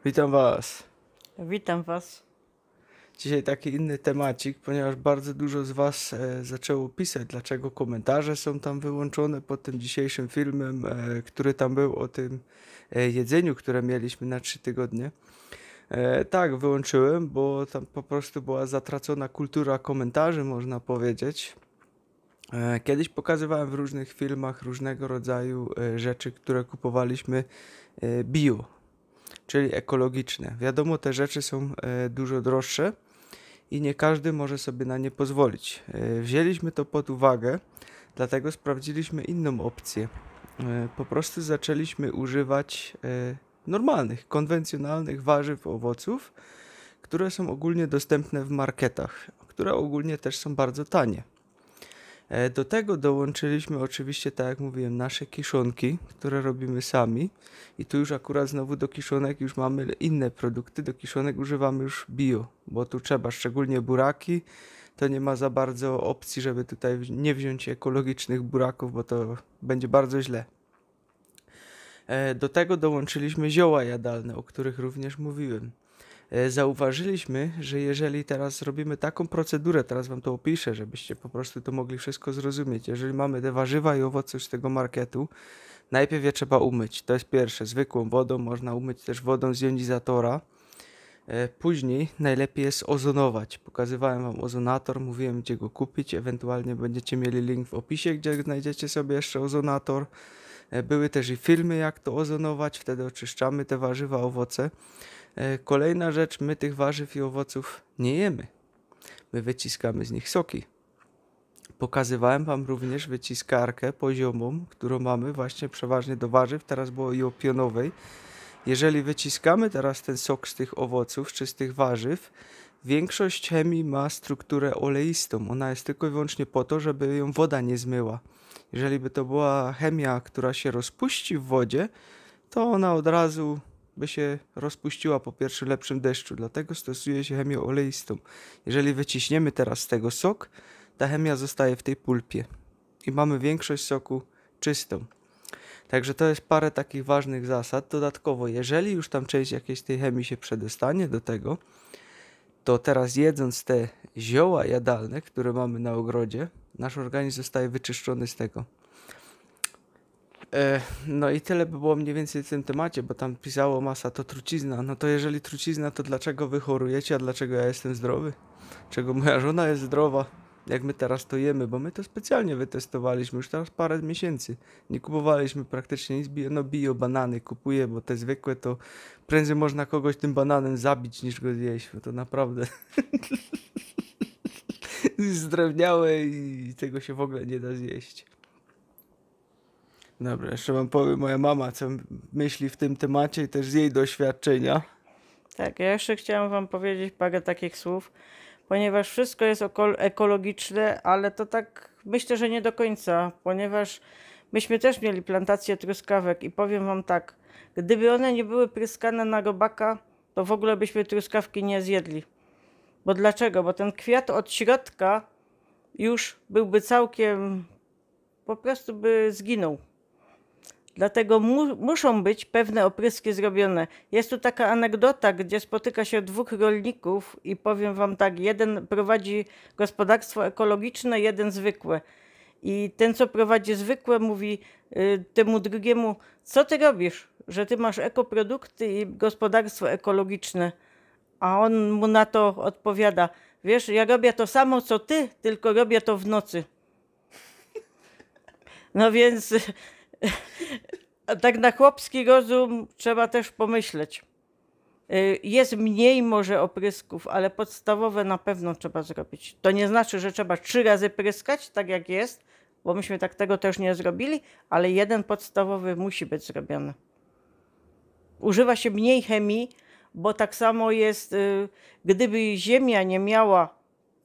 Witam Was. Witam Was. Dzisiaj taki inny temacik, ponieważ bardzo dużo z Was zaczęło pisać, dlaczego komentarze są tam wyłączone pod tym dzisiejszym filmem, który tam był o tym jedzeniu, które mieliśmy na 3 tygodnie. Tak, wyłączyłem, bo tam po prostu była zatracona kultura komentarzy, można powiedzieć. Kiedyś pokazywałem w różnych filmach różnego rodzaju rzeczy, które kupowaliśmy bio, czyli ekologiczne. Wiadomo, te rzeczy są dużo droższe i nie każdy może sobie na nie pozwolić. Wzięliśmy to pod uwagę, dlatego sprawdziliśmy inną opcję. Po prostu zaczęliśmy używać normalnych, konwencjonalnych warzyw, owoców, które są ogólnie dostępne w marketach, które ogólnie też są bardzo tanie. Do tego dołączyliśmy oczywiście, tak jak mówiłem, nasze kiszonki, które robimy sami. I tu już akurat znowu do kiszonek już mamy inne produkty. Do kiszonek używamy już bio, bo tu trzeba, szczególnie buraki, to nie ma za bardzo opcji, żeby tutaj nie wziąć ekologicznych buraków, bo to będzie bardzo źle. Do tego dołączyliśmy zioła jadalne, o których również mówiłem. Zauważyliśmy, że jeżeli teraz robimy taką procedurę, teraz wam to opiszę, żebyście po prostu to mogli wszystko zrozumieć. Jeżeli mamy te warzywa i owoce z tego marketu, najpierw je trzeba umyć. To jest pierwsze, zwykłą wodą, można umyć też wodą z jonizatora. Później najlepiej jest ozonować. Pokazywałem wam ozonator, mówiłem gdzie go kupić, ewentualnie będziecie mieli link w opisie, gdzie znajdziecie sobie jeszcze ozonator. Były też i filmy jak to ozonować, wtedy oczyszczamy te warzywa, owoce. Kolejna rzecz, my tych warzyw i owoców nie jemy. My wyciskamy z nich soki. Pokazywałem wam również wyciskarkę poziomą, którą mamy właśnie przeważnie do warzyw, teraz było i o pionowej. Jeżeli wyciskamy teraz ten sok z tych owoców czy z tych warzyw, większość chemii ma strukturę oleistą. Ona jest tylko i wyłącznie po to, żeby ją woda nie zmyła. Jeżeli by to była chemia, która się rozpuści w wodzie, to ona od razu by się rozpuściła po pierwszym lepszym deszczu, dlatego stosuje się chemię oleistą. Jeżeli wyciśniemy teraz z tego sok, ta chemia zostaje w tej pulpie i mamy większość soku czystą. Także to jest parę takich ważnych zasad. Dodatkowo, jeżeli już tam część jakiejś tej chemii się przedostanie do tego, to teraz jedząc te zioła jadalne, które mamy na ogrodzie, nasz organizm zostaje wyczyszczony z tego. No i tyle by było mniej więcej w tym temacie, bo tam pisało masa, to trucizna. No to jeżeli trucizna, to dlaczego wy chorujecie, a dlaczego ja jestem zdrowy? Czego moja żona jest zdrowa? Jak my teraz to jemy, bo my to specjalnie wytestowaliśmy już teraz parę miesięcy. Nie kupowaliśmy praktycznie nic bio, no bio banany kupuję, bo te zwykłe to prędzej można kogoś tym bananem zabić niż go zjeść, bo to naprawdę zdrewniałe i tego się w ogóle nie da zjeść. Dobra, jeszcze wam powiem moja mama, co myśli w tym temacie i też z jej doświadczenia. Tak, ja jeszcze chciałam Wam powiedzieć parę takich słów, ponieważ wszystko jest ekologiczne, ale to tak myślę, że nie do końca, ponieważ myśmy też mieli plantację truskawek i powiem Wam tak, gdyby one nie były pryskane na robaka, to w ogóle byśmy truskawki nie zjedli. Bo dlaczego? Bo ten kwiat od środka już byłby całkiem, po prostu by zginął. Dlatego muszą być pewne opryski zrobione. Jest tu taka anegdota, gdzie spotyka się dwóch rolników i powiem wam tak, jeden prowadzi gospodarstwo ekologiczne, jeden zwykłe. I ten, co prowadzi zwykłe, mówi temu drugiemu, co ty robisz, że ty masz ekoprodukty i gospodarstwo ekologiczne. A on mu na to odpowiada, wiesz, ja robię to samo, co ty, tylko robię to w nocy. No więc a tak na chłopski rozum trzeba też pomyśleć. Jest mniej może oprysków, ale podstawowe na pewno trzeba zrobić. To nie znaczy, że trzeba 3 razy pryskać, tak jak jest, bo myśmy tak tego też nie zrobili, ale jeden podstawowy musi być zrobiony. Używa się mniej chemii, bo tak samo jest, gdyby ziemia nie miała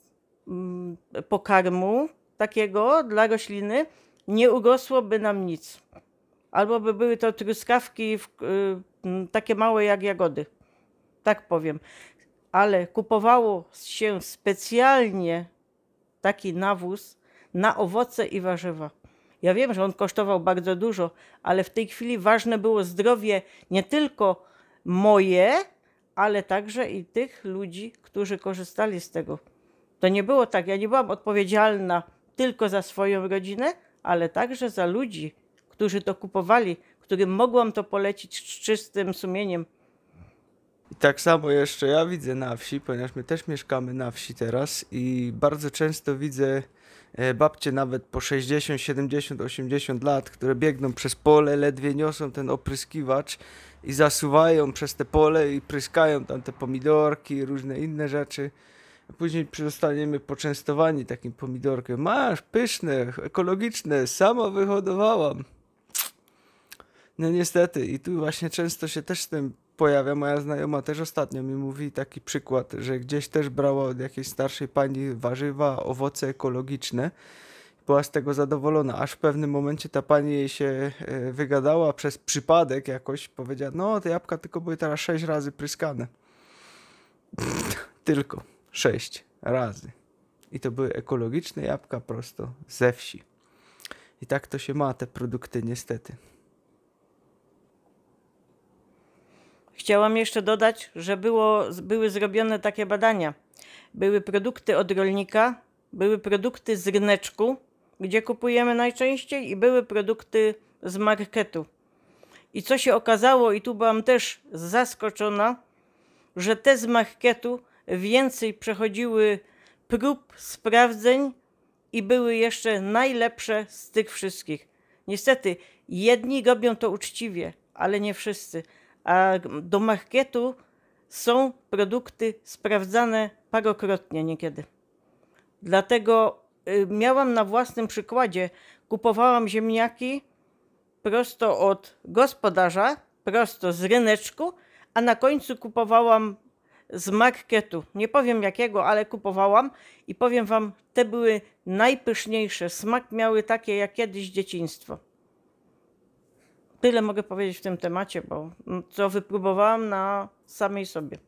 pokarmu takiego dla rośliny, nie urosłoby nam nic. Albo by były to truskawki takie małe jak jagody. Tak powiem. Ale kupowało się specjalnie taki nawóz na owoce i warzywa. Ja wiem, że on kosztował bardzo dużo, ale w tej chwili ważne było zdrowie nie tylko moje, ale także i tych ludzi, którzy korzystali z tego. To nie było tak, ja nie byłam odpowiedzialna tylko za swoją rodzinę, ale także za ludzi, którzy to kupowali, którym mogłam to polecić z czystym sumieniem. I tak samo jeszcze ja widzę na wsi, ponieważ my też mieszkamy na wsi teraz i bardzo często widzę babcie nawet po 60, 70, 80 lat, które biegną przez pole, ledwie niosą ten opryskiwacz i zasuwają przez te pole i pryskają tam te pomidorki, różne inne rzeczy. A później zostaniemy poczęstowani takim pomidorkiem. Masz, pyszne, ekologiczne, sama wyhodowałam. No niestety i tu właśnie często się też z tym pojawia. Moja znajoma też ostatnio mi mówi taki przykład, że gdzieś też brała od jakiejś starszej pani warzywa, owoce ekologiczne. Była z tego zadowolona, aż w pewnym momencie ta pani jej się wygadała przez przypadek jakoś. Powiedziała, no te jabłka tylko były teraz 6 razy pryskane. Tylko 6 razy. I to były ekologiczne jabłka prosto ze wsi. I tak to się ma, te produkty niestety. Chciałam jeszcze dodać, że były zrobione takie badania. Były produkty od rolnika, były produkty z ryneczku, gdzie kupujemy najczęściej, i były produkty z marketu. I co się okazało, i tu byłam też zaskoczona, że te z marketu więcej przechodziły prób, sprawdzeń i były jeszcze najlepsze z tych wszystkich. Niestety, jedni robią to uczciwie, ale nie wszyscy. A do marketu są produkty sprawdzane parokrotnie niekiedy. Dlatego miałam na własnym przykładzie, kupowałam ziemniaki prosto od gospodarza, prosto z ryneczku, a na końcu kupowałam z marketu. Nie powiem jakiego, ale kupowałam i powiem wam, te były najpyszniejsze. Smak miały takie jak kiedyś dzieciństwo. Tyle mogę powiedzieć w tym temacie, bo co wypróbowałam na samej sobie.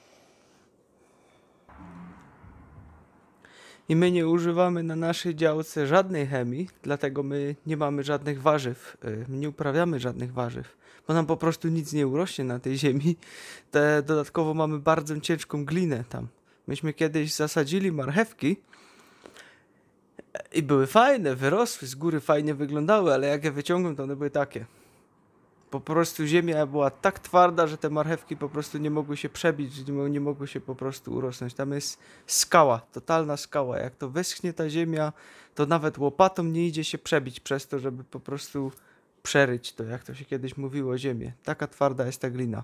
I my nie używamy na naszej działce żadnej chemii, dlatego my nie mamy żadnych warzyw, nie uprawiamy żadnych warzyw, bo nam po prostu nic nie urośnie na tej ziemi. Dodatkowo mamy bardzo ciężką glinę tam. Myśmy kiedyś zasadzili marchewki i były fajne, wyrosły, z góry fajnie wyglądały, ale jak je wyciągłem, to one były takie. Po prostu ziemia była tak twarda, że te marchewki po prostu nie mogły się przebić, nie mogły się po prostu urosnąć. Tam jest skała, totalna skała. Jak to wyschnie ta ziemia, to nawet łopatą nie idzie się przebić przez to, żeby po prostu przeryć to, jak to się kiedyś mówiło, ziemię. Taka twarda jest ta glina.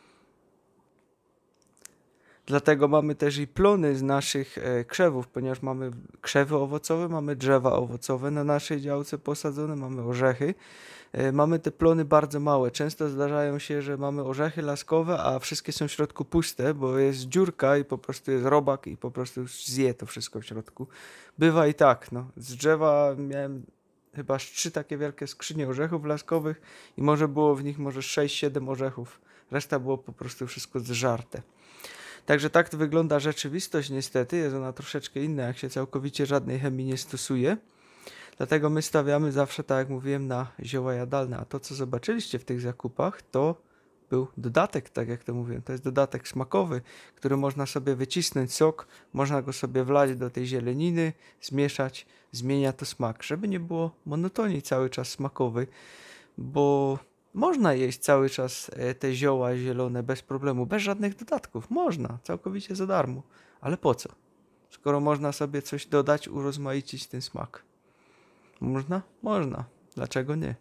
Dlatego mamy też i plony z naszych krzewów, ponieważ mamy krzewy owocowe, mamy drzewa owocowe na naszej działce posadzone, mamy orzechy. Mamy te plony bardzo małe. Często zdarzają się, że mamy orzechy laskowe, a wszystkie są w środku puste, bo jest dziurka i po prostu jest robak i po prostu zje to wszystko w środku. Bywa i tak, no. Z drzewa miałem chyba 3 takie wielkie skrzynie orzechów laskowych i może było w nich może 6-7 orzechów. Reszta było po prostu wszystko zżarte. Także tak to wygląda rzeczywistość niestety. Jest ona troszeczkę inna, jak się całkowicie żadnej chemii nie stosuje. Dlatego my stawiamy zawsze, tak jak mówiłem, na zioła jadalne. A to, co zobaczyliście w tych zakupach, to był dodatek, tak jak to mówiłem. To jest dodatek smakowy, który można sobie wycisnąć sok, można go sobie wlać do tej zieleniny, zmieszać, zmienia to smak, żeby nie było monotonii cały czas smakowej, bo można jeść cały czas te zioła zielone bez problemu, bez żadnych dodatków. Można, całkowicie za darmo. Ale po co? Skoro można sobie coś dodać, urozmaicić ten smak. Można? Można. Dlaczego nie?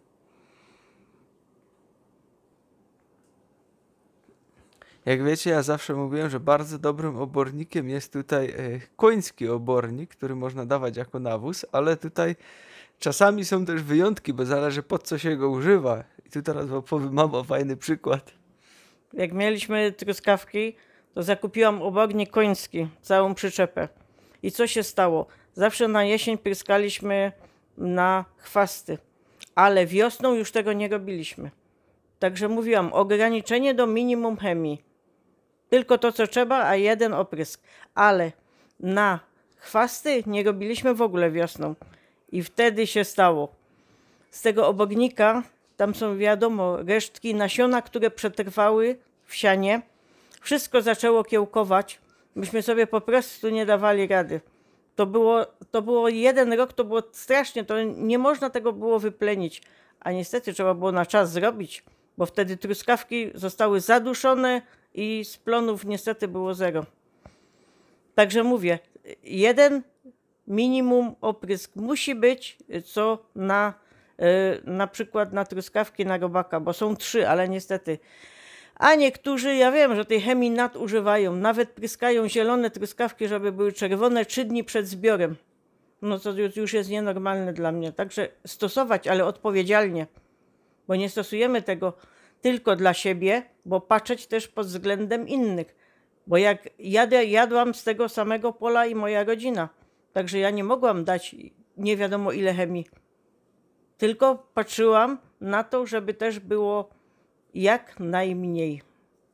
Jak wiecie, ja zawsze mówiłem, że bardzo dobrym obornikiem jest tutaj koński obornik, który można dawać jako nawóz, ale tutaj czasami są też wyjątki, bo zależy po co się go używa. I tu teraz wam powiem, mam fajny przykład. Jak mieliśmy truskawki, to zakupiłam obornik koński, całą przyczepę. I co się stało? Zawsze na jesień pryskaliśmy na chwasty, ale wiosną już tego nie robiliśmy. Także mówiłam, ograniczenie do minimum chemii. Tylko to, co trzeba, a jeden oprysk. Ale na chwasty nie robiliśmy w ogóle wiosną. I wtedy się stało. Z tego obornika tam są, wiadomo, resztki nasiona, które przetrwały w sianie. Wszystko zaczęło kiełkować. Myśmy sobie po prostu nie dawali rady. To było 1 rok, to było strasznie, to nie można tego było wyplenić. A niestety trzeba było na czas zrobić, bo wtedy truskawki zostały zaduszone i z plonów niestety było 0. Także mówię, 1 minimum oprysk musi być, co na przykład na truskawki, na robaka, bo są 3, ale niestety. A niektórzy, ja wiem, że tej chemii nadużywają, nawet pryskają zielone truskawki, żeby były czerwone 3 dni przed zbiorem. No to już jest nienormalne dla mnie. Także stosować, ale odpowiedzialnie, bo nie stosujemy tego tylko dla siebie, bo patrzeć też pod względem innych. Bo jak jadłam z tego samego pola i moja rodzina. Także ja nie mogłam dać nie wiadomo ile chemii. Tylko patrzyłam na to, żeby też było jak najmniej.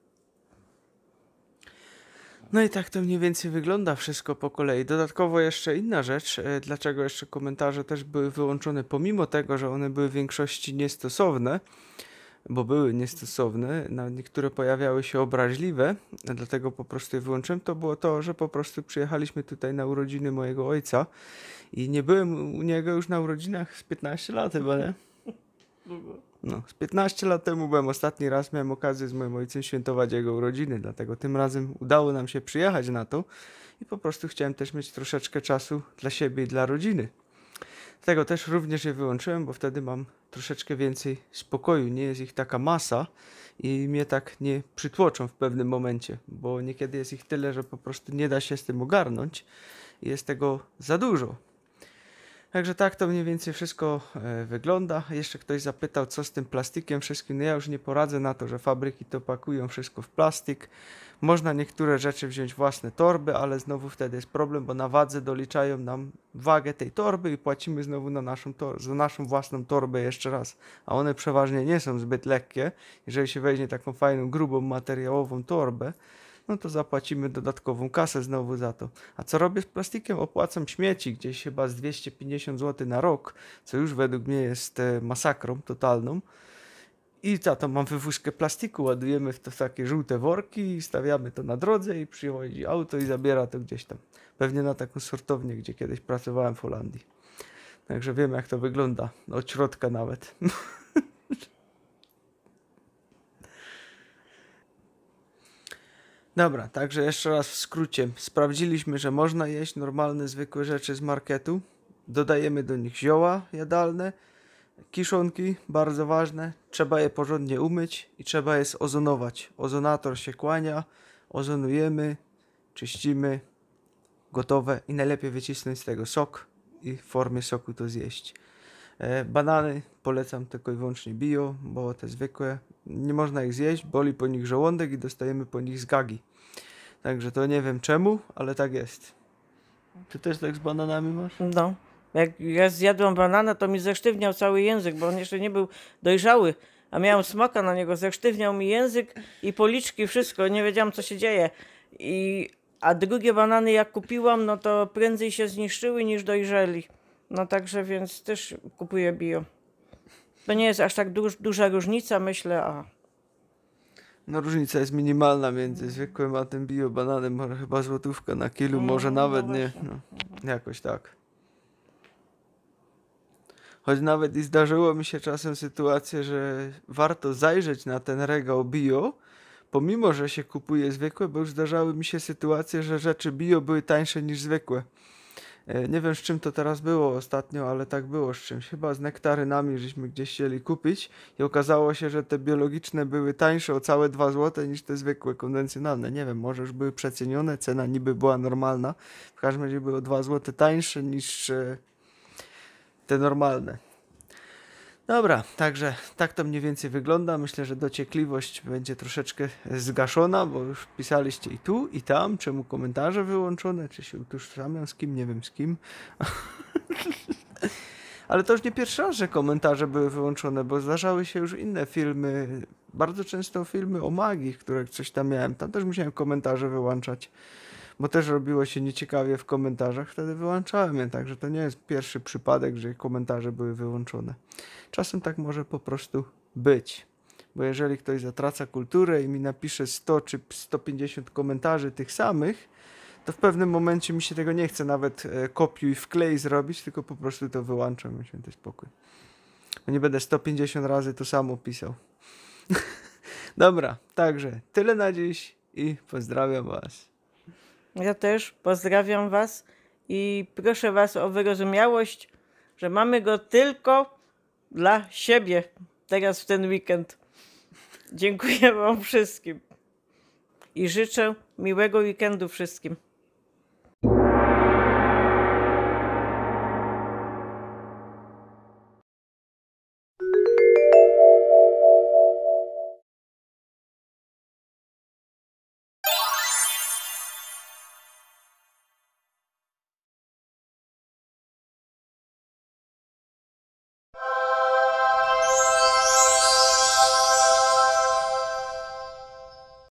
No i tak to mniej więcej wygląda wszystko po kolei. Dodatkowo jeszcze inna rzecz, dlaczego jeszcze komentarze też były wyłączone, pomimo tego, że one były w większości niestosowne, bo były niestosowne, na niektóre pojawiały się obraźliwe, dlatego po prostu je wyłączyłem, to było to, że po prostu przyjechaliśmy tutaj na urodziny mojego ojca i nie byłem u niego już na urodzinach z 15 lat chyba, nie? No, z 15 lat temu byłem ostatni raz, miałem okazję z moim ojcem świętować jego urodziny, dlatego tym razem udało nam się przyjechać na to i po prostu chciałem też mieć troszeczkę czasu dla siebie i dla rodziny. Dlatego też również je wyłączyłem, bo wtedy mam troszeczkę więcej spokoju, nie jest ich taka masa i mnie tak nie przytłoczą w pewnym momencie, bo niekiedy jest ich tyle, że po prostu nie da się z tym ogarnąć i jest tego za dużo. Także tak to mniej więcej wszystko wygląda. Jeszcze ktoś zapytał, co z tym plastikiem wszystkim. No ja już nie poradzę na to, że fabryki to pakują wszystko w plastik. Można niektóre rzeczy wziąć własne torby, ale znowu wtedy jest problem, bo na wadze doliczają nam wagę tej torby i płacimy znowu za naszą własną torbę jeszcze raz. A one przeważnie nie są zbyt lekkie. Jeżeli się weźmie taką fajną, grubą, materiałową torbę, no to zapłacimy dodatkową kasę znowu za to. A co robię z plastikiem? Opłacam śmieci gdzieś chyba z 250 zł na rok, co już według mnie jest masakrą totalną. I za to mam wywózkę plastiku, ładujemy w to w takie żółte worki i stawiamy to na drodze i przychodzi auto i zabiera to gdzieś tam. Pewnie na taką sortownię, gdzie kiedyś pracowałem w Holandii. Także wiem jak to wygląda, od środka nawet. Dobra, także jeszcze raz w skrócie. Sprawdziliśmy, że można jeść normalne, zwykłe rzeczy z marketu. Dodajemy do nich zioła jadalne, kiszonki, bardzo ważne. Trzeba je porządnie umyć i trzeba je zozonować. Ozonator się kłania, ozonujemy, czyścimy, gotowe i najlepiej wycisnąć z tego sok i w formie soku to zjeść. Banany polecam tylko i wyłącznie bio, bo te zwykłe nie można ich zjeść, boli po nich żołądek i dostajemy po nich zgagi. Także to nie wiem czemu, ale tak jest. Ty też tak z bananami masz? No, jak ja zjadłam banana, to mi zesztywniał cały język, bo on jeszcze nie był dojrzały, a miałam smaka na niego, zesztywniał mi język i policzki, wszystko, nie wiedziałam co się dzieje. A drugie banany jak kupiłam, no to prędzej się zniszczyły niż dojrzeli. No także więc też kupuję bio. To nie jest aż tak duża różnica, myślę, a No różnica jest minimalna między zwykłym a tym bio bananem, może chyba złotówka na kilo, może no nawet nie. właśnie. No, jakoś tak. Choć nawet i zdarzyło mi się czasem sytuację, że warto zajrzeć na ten regał bio, pomimo że się kupuje zwykłe, bo już zdarzały mi się sytuacje, że rzeczy bio były tańsze niż zwykłe. Nie wiem z czym to teraz było ostatnio, ale tak było z czymś. Chyba z nektarynami żeśmy gdzieś chcieli kupić i okazało się, że te biologiczne były tańsze o całe 2 zł niż te zwykłe, konwencjonalne. Nie wiem, może już były przecenione, cena niby była normalna. W każdym razie były o 2 zł tańsze niż te normalne. Dobra, także tak to mniej więcej wygląda. Myślę, że dociekliwość będzie troszeczkę zgaszona, bo już pisaliście i tu, i tam, czemu komentarze wyłączone, czy się utożsamiam z kim, nie wiem z kim. Ale to już nie pierwszy raz, że komentarze były wyłączone, bo zdarzały się już inne filmy, bardzo często filmy o magii, które coś tam miałem. Tam też musiałem komentarze wyłączać, bo też robiło się nieciekawie w komentarzach, wtedy wyłączałem je, także to nie jest pierwszy przypadek, że komentarze były wyłączone. Czasem tak może po prostu być. bo jeżeli ktoś zatraca kulturę i mi napisze 100 czy 150 komentarzy tych samych, to w pewnym momencie mi się tego nie chce nawet kopiuj wklej zrobić, tylko po prostu to wyłączam i święty spokój. Bo nie będę 150 razy to samo pisał. Dobra, także tyle na dziś i pozdrawiam was. Ja też pozdrawiam Was i proszę Was o wyrozumiałość, że mamy go tylko dla siebie teraz w ten weekend. Dziękuję Wam wszystkim i życzę miłego weekendu wszystkim.